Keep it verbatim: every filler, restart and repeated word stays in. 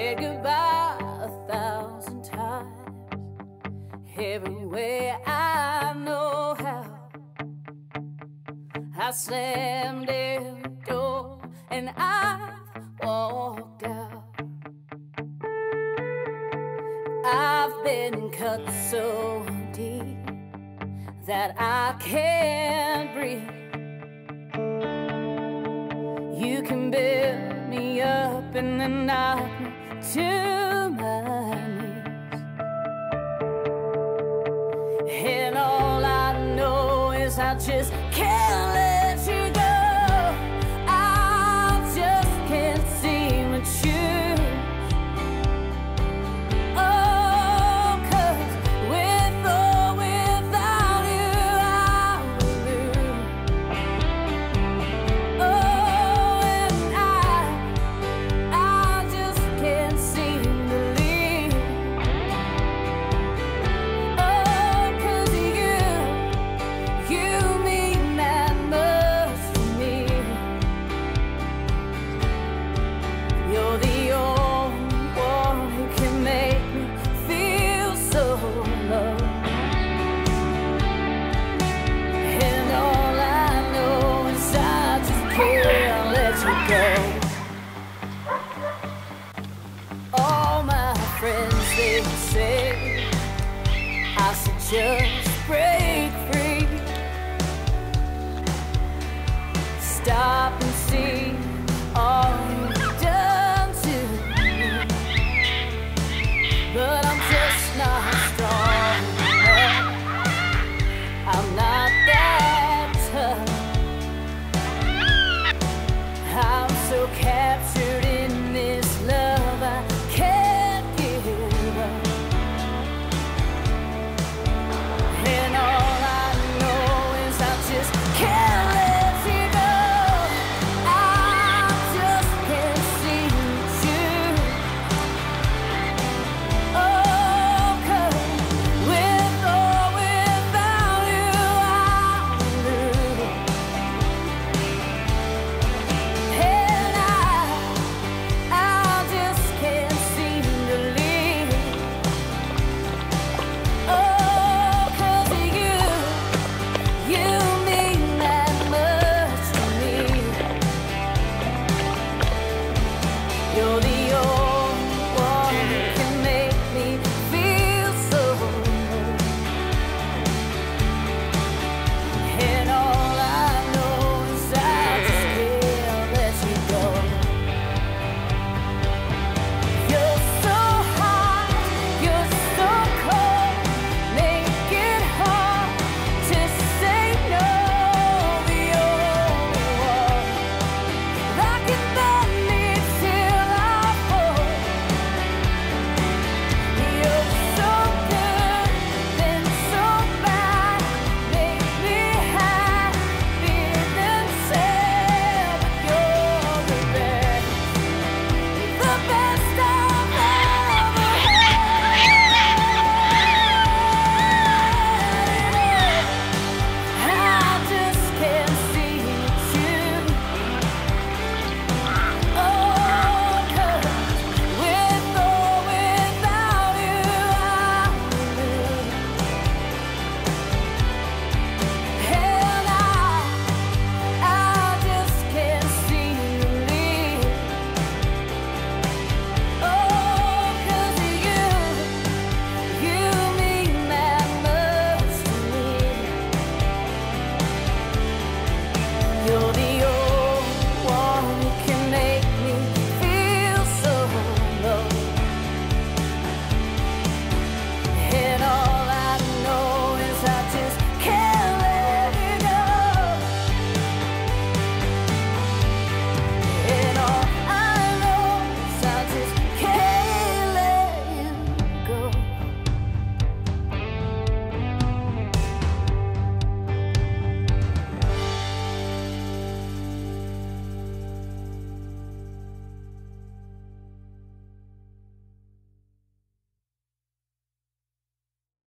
said goodbye a thousand times, every way I know how. I slammed every door and I walked out. I've been cut so deep that I can't breathe. You can build me up and then knock me to my knees. And all I know is I just can't let you go. I just can't seem to choose. Oh, 'cause with or without you I will lose. Oh, and I, I just can't seem to leave. Oh, 'cause you, you mean that much to me. You're the only one who can make me feel so loved. And all I know is I just can't let you go. All my friends, they say I should just break